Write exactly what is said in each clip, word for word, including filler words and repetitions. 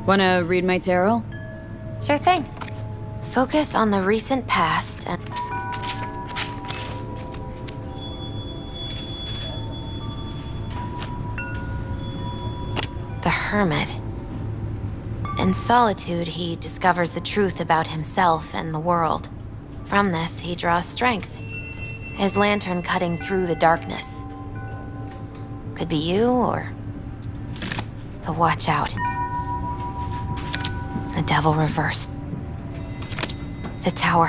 Wanna read my tarot? Sure thing. Focus on the recent past and... The Hermit. In solitude, he discovers the truth about himself and the world. From this, he draws strength. His lantern cutting through the darkness. Could be you, or... But watch out. The devil reversed. The tower.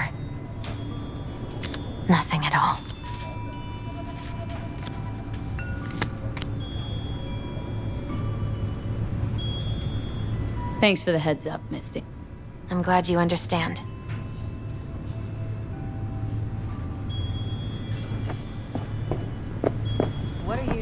Nothing at all. Thanks for the heads up, Misty. I'm glad you understand. What are you...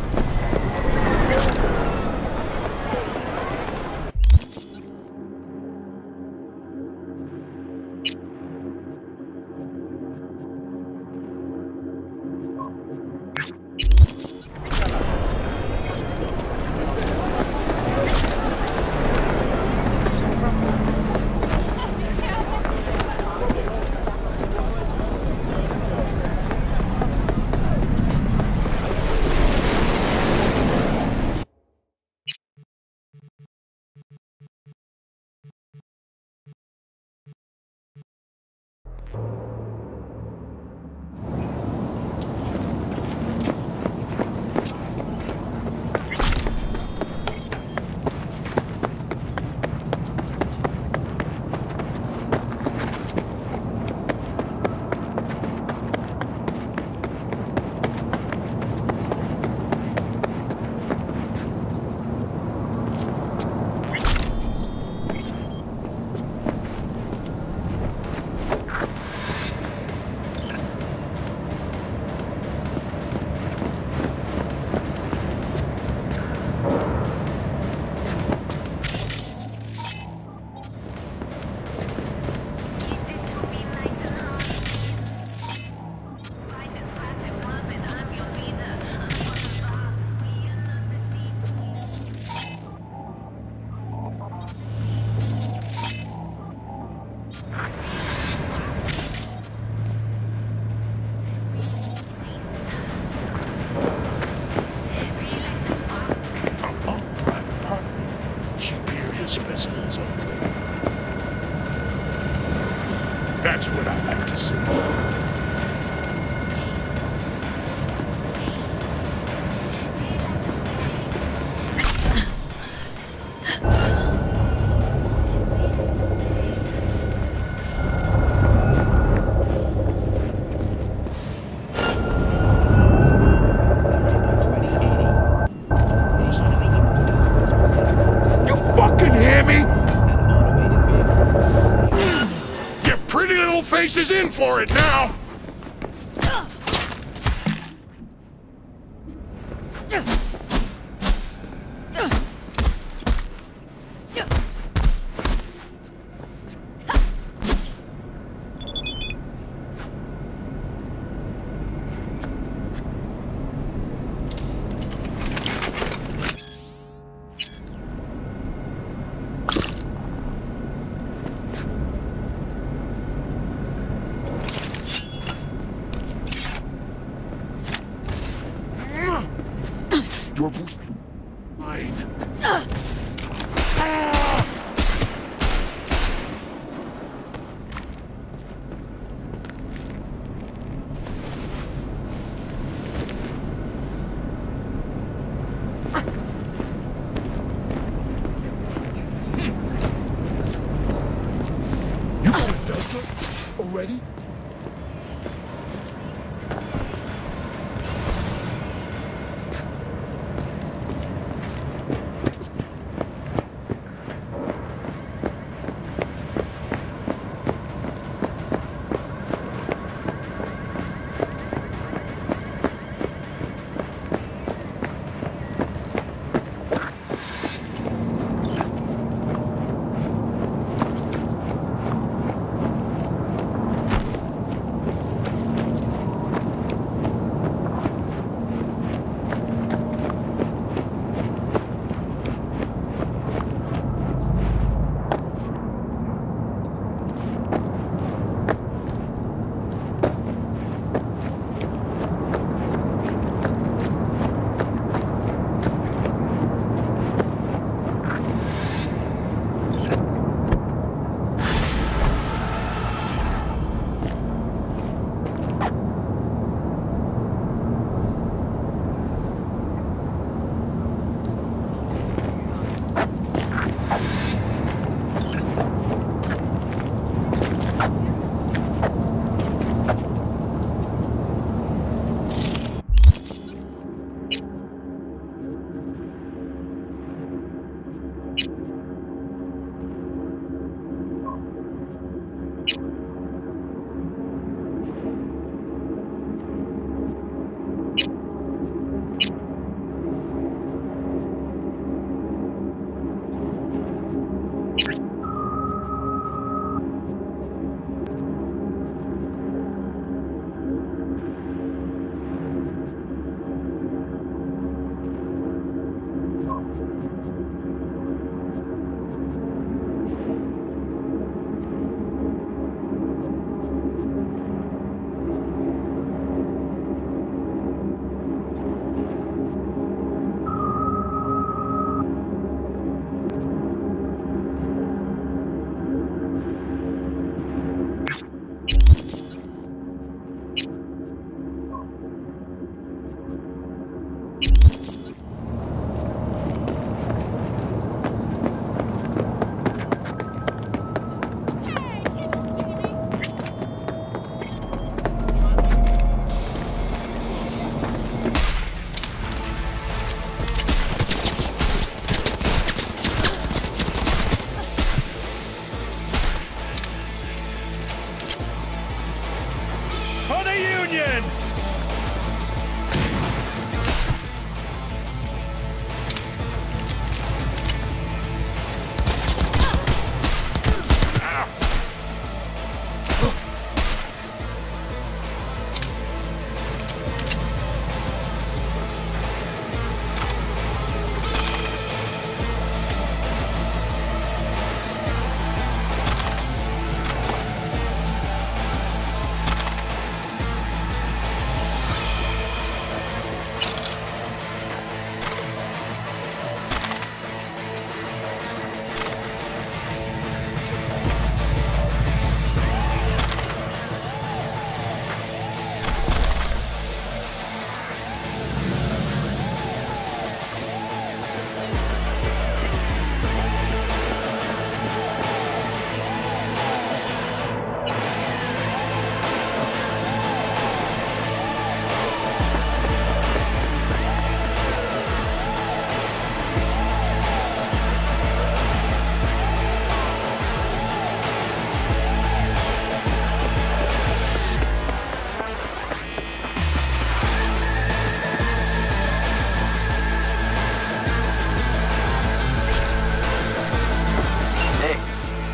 That's what I have to say. Face is in for it now! Your voice... mine. You got a Delta already?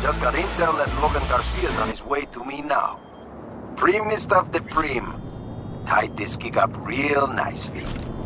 Just got intel that Logan Garcia's on his way to me now. Primest of the prim. Tied this gig up real nicely.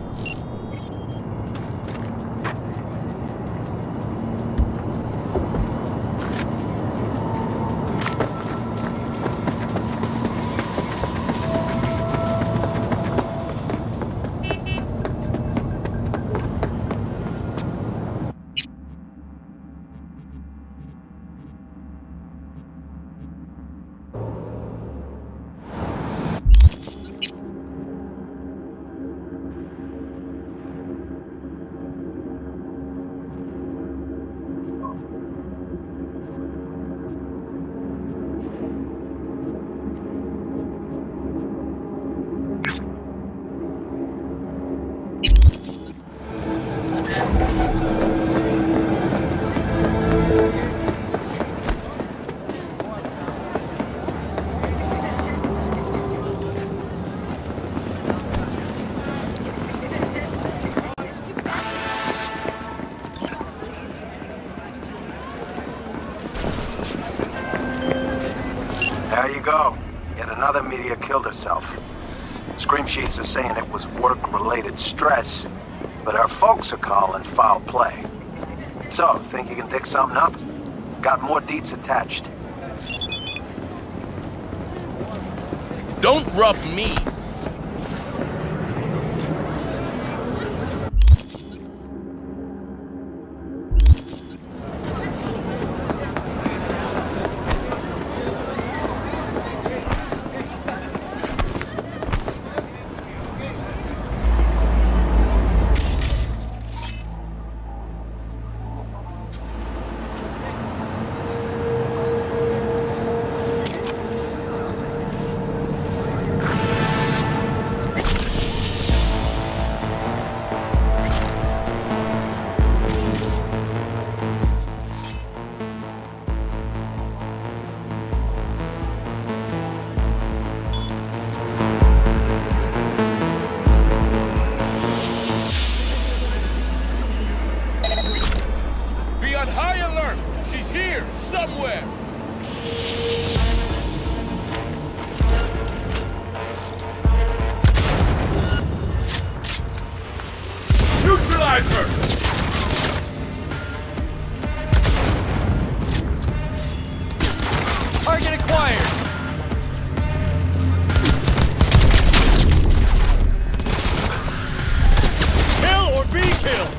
There you go. Yet another meteor killed herself. Scream sheets are saying it was work-related stress, but her folks are calling foul play. So, think you can dig something up? Got more deets attached. Don't rub me. High alert! She's here, somewhere! Neutralize her! Target acquired! Kill or be killed!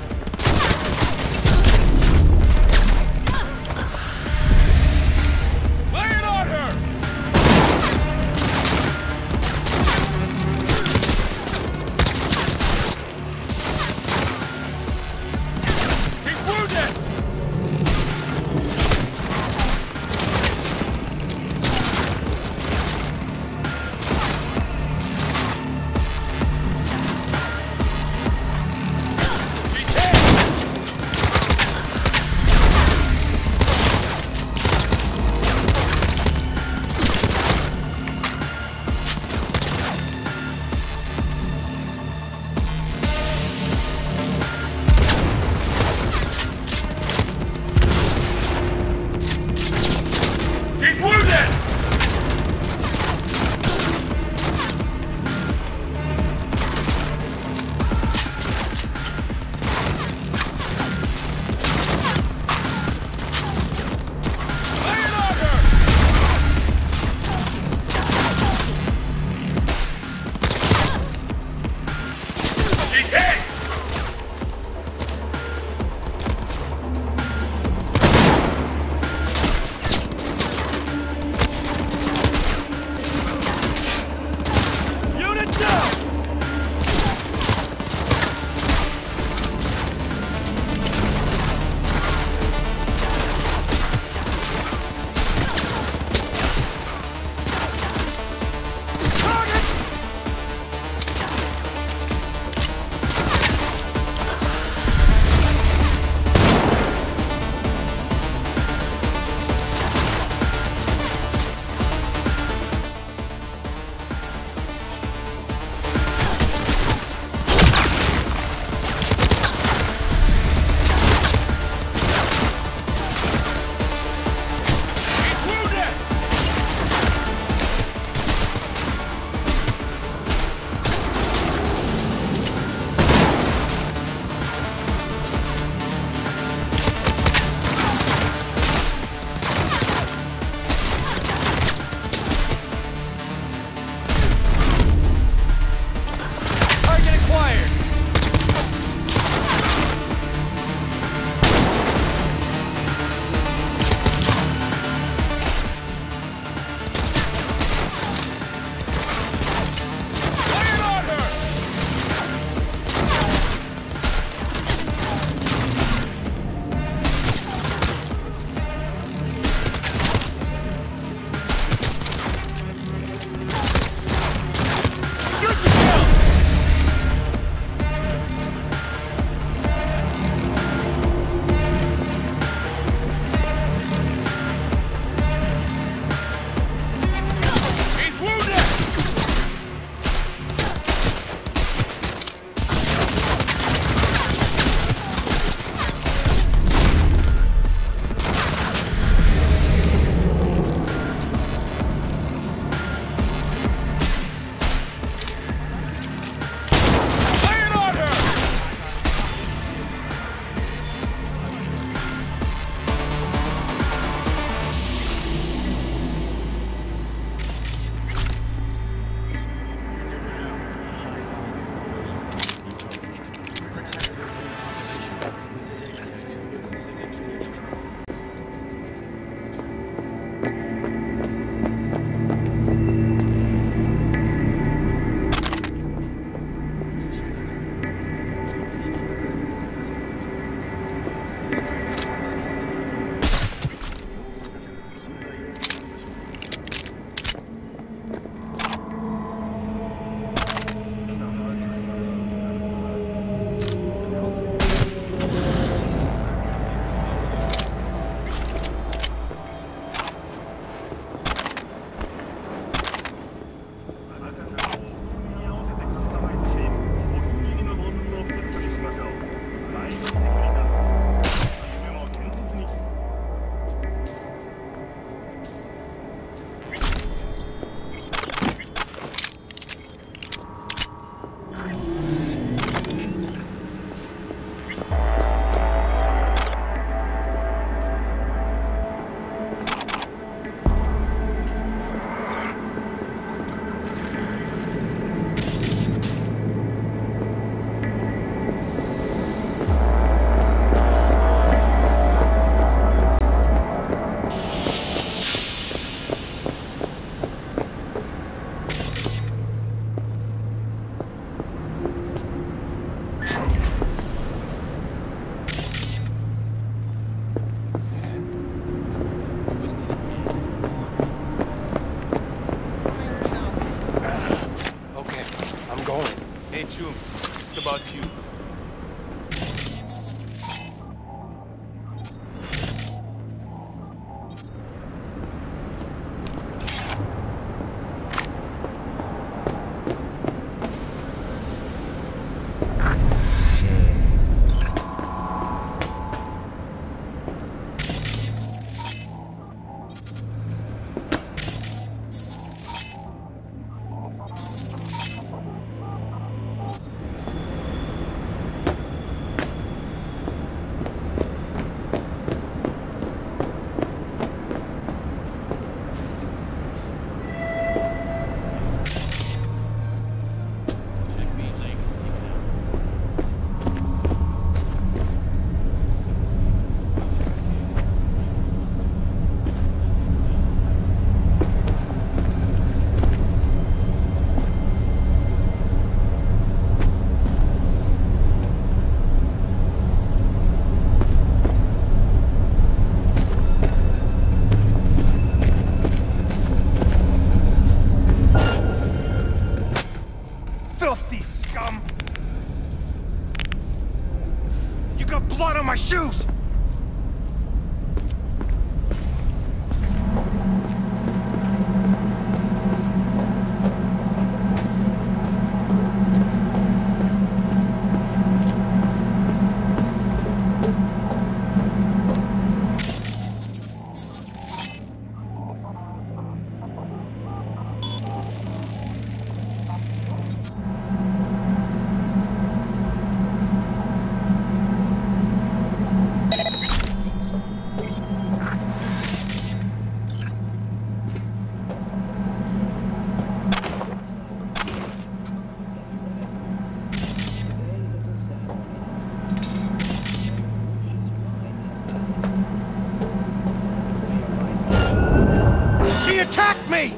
She attacked me!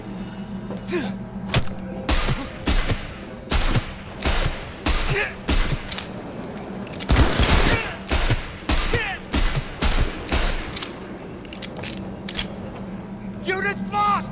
Units lost!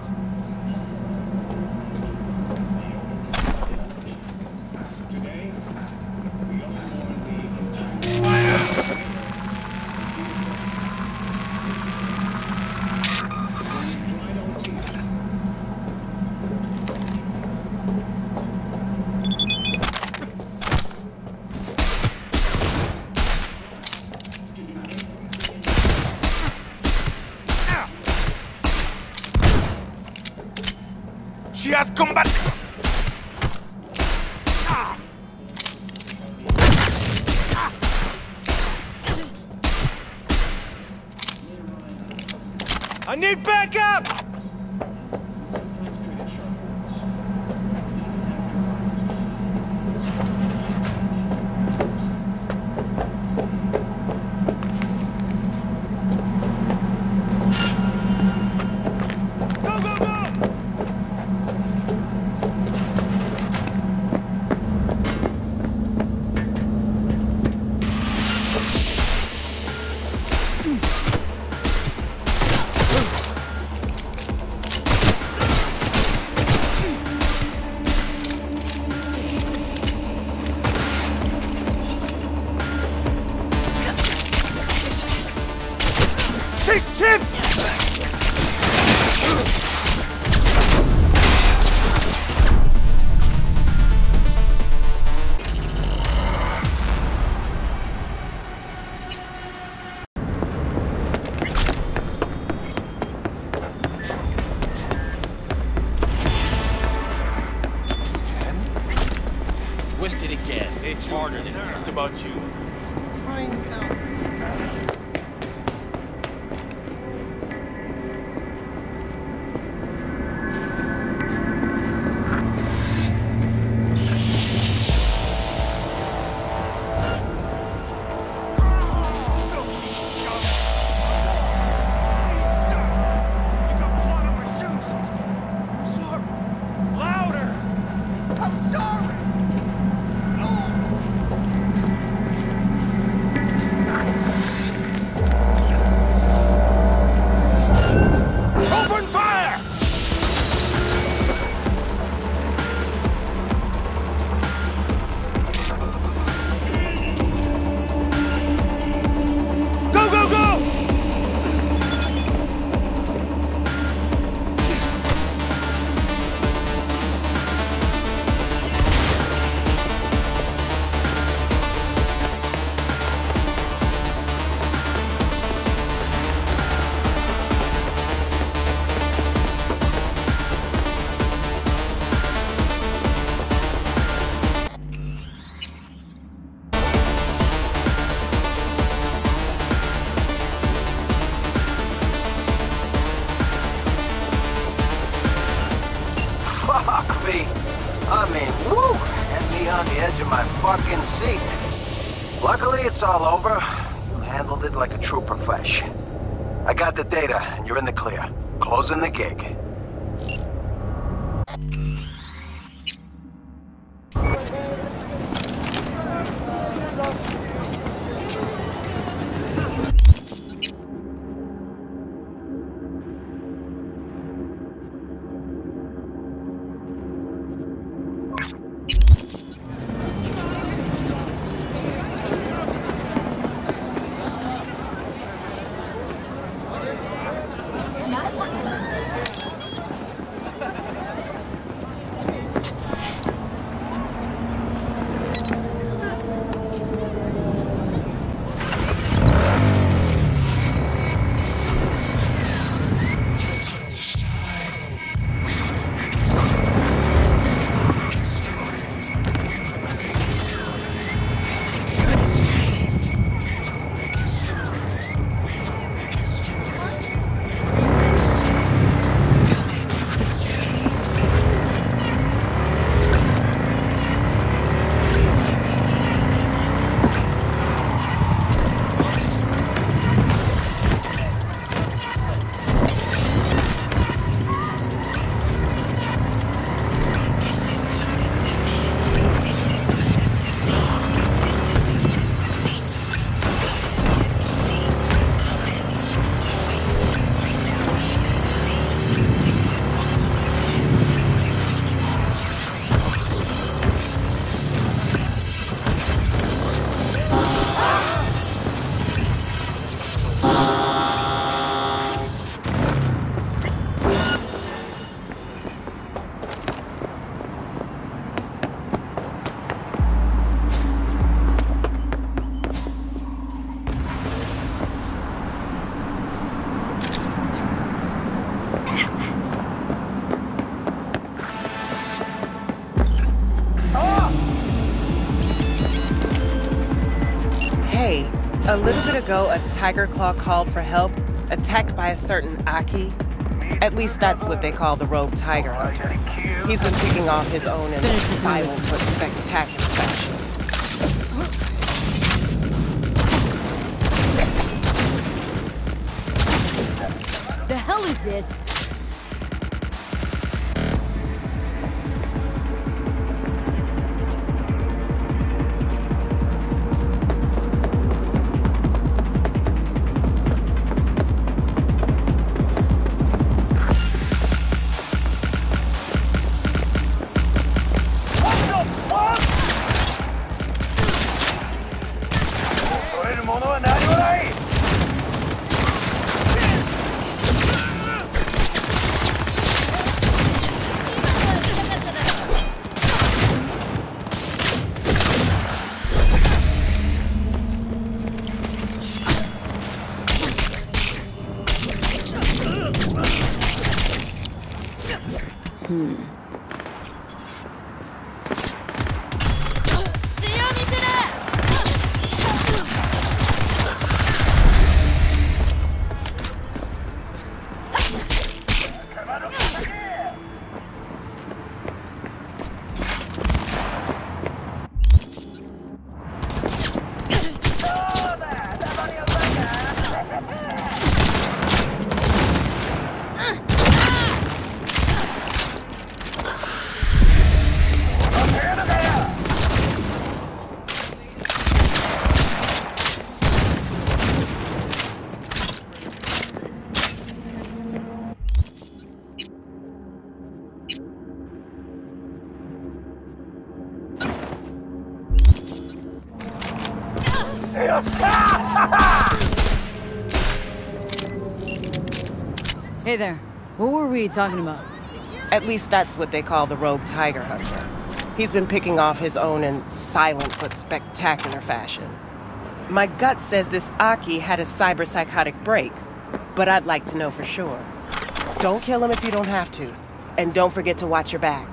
She has combat. I need backup! Go, go, go! She's tipped! Twisted again. It's harder this time. It's about you. Crying out. Open fire! Go, go, go! Fuck me. I mean, woo! Had me on the edge of my fucking seat. Luckily, it's all over. You handled it like a true profesh. I got the data, and you're in the clear. Closing the gig. A little bit ago, a Tiger Claw called for help, attacked by a certain Aki. At least that's what they call the rogue tiger hunter. He's been picking off his own in a silent but spectacular fashion. The hell is this? Hey there. What were we talking about? At least that's what they call the rogue tiger hunter. He's been picking off his own in silent but spectacular fashion. My gut says this Aki had a cyber-psychotic break, but I'd like to know for sure. Don't kill him if you don't have to. And don't forget to watch your back.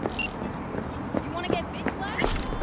You wanna get big flag?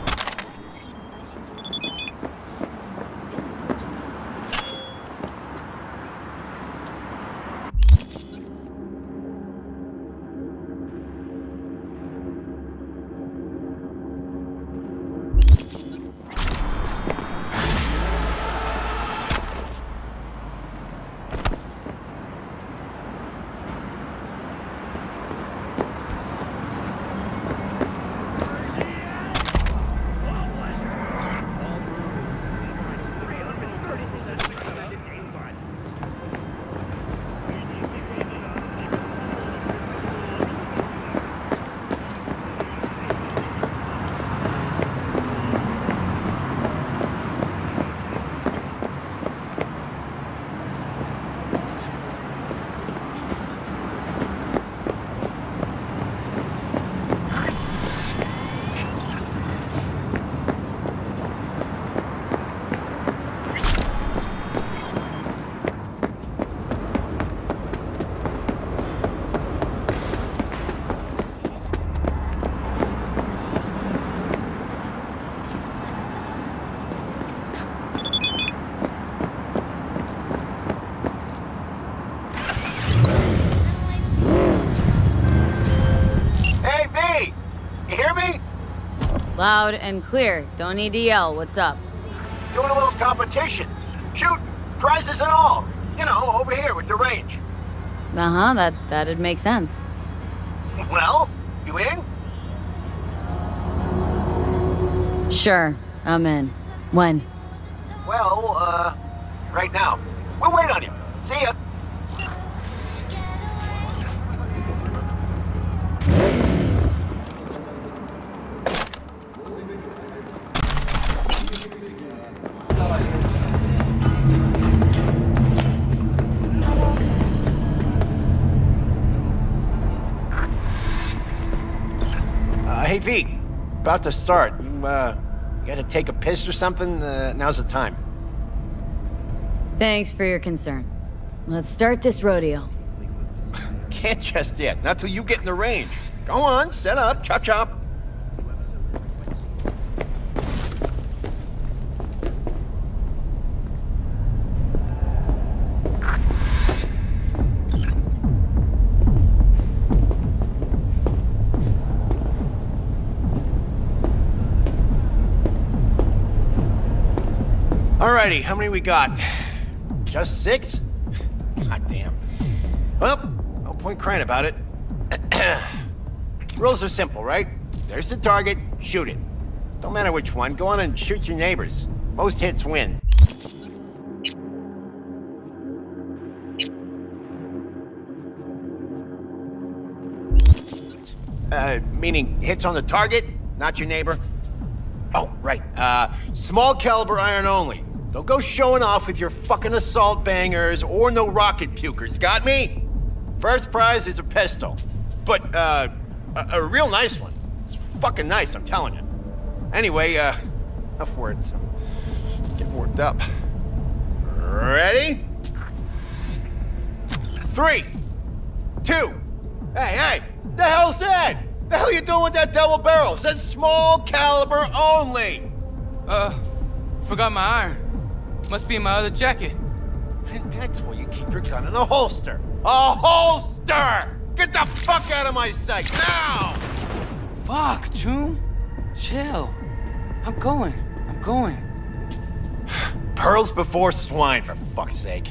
Loud and clear. Don't need to yell. What's up? Doing a little competition. Shoot, prizes and all. You know, over here with the range. Uh-huh, that, that'd make sense. Well, you in? Sure, I'm in. When? Well, uh, right now. We'll wait on you. See ya. Hey, V, about to start. You, uh, you gotta take a piss or something? Uh, now's the time. Thanks for your concern. Let's start this rodeo. Can't just yet. Not till you get in the range. Go on, set up, chop chop. Alrighty, how many we got? Just six? God damn. Well, no point crying about it. Rules are simple, right? There's the target, shoot it. Don't matter which one, go on and shoot your neighbors. Most hits win. Uh, meaning hits on the target, not your neighbor? Oh, right. Uh, small caliber iron only. Don't go showing off with your fucking assault bangers or no rocket pukers, got me? First prize is a pistol. But, uh, a, a real nice one. It's fucking nice, I'm telling you. Anyway, uh, enough words. I'm getting worked up. Ready? Three, two, hey, hey, the hell's that? The hell you doing with that double barrel? It says small caliber only. Uh, forgot my iron. Must be in my other jacket. And that's where you keep your gun in a holster. A holster! Get the fuck out of my sight, now! Fuck, Choom. Chill. I'm going. I'm going. Pearls before swine, for fuck's sake.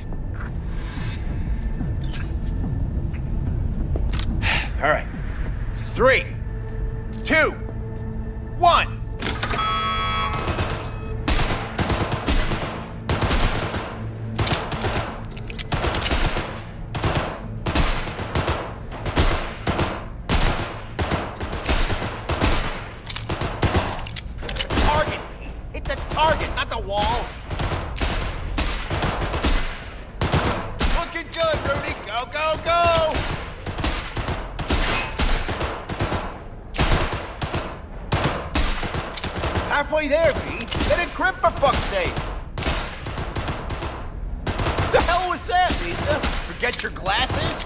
All right. Three, two, one. Target! Hit the target, not the wall. Looking good, Rudy. Go, go, go! Halfway there, V. Let it grip, for fuck's sake. The hell was that, Lisa? Forget your glasses?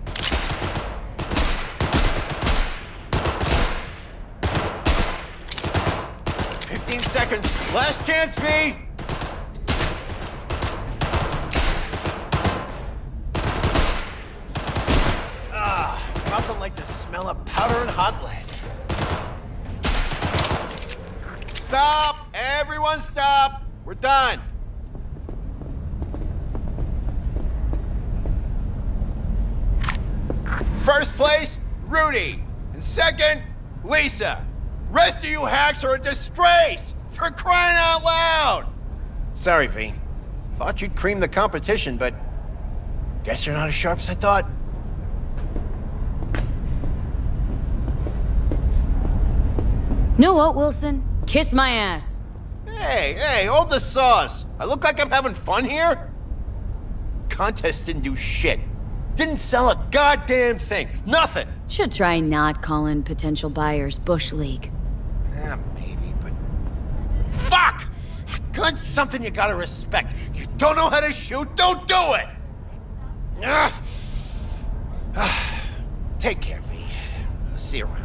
Fifteen seconds. Last chance, V. Ah, nothing like the smell of powder and hot lead. Stop! Everyone stop! We're done! First place, Rudy. And second, Lisa. Rest of you hacks are a disgrace! For crying out loud! Sorry, V. Thought you'd cream the competition, but guess you're not as sharp as I thought. Know what, Wilson? Kiss my ass. Hey, hey, hold the sauce. I look like I'm having fun here? Contest didn't do shit. Didn't sell a goddamn thing. Nothing. Should try not calling potential buyers Bush League. Yeah, maybe, but... Fuck! A gun's something you gotta respect. You don't know how to shoot, don't do it! Ugh. Take care, V. See you around.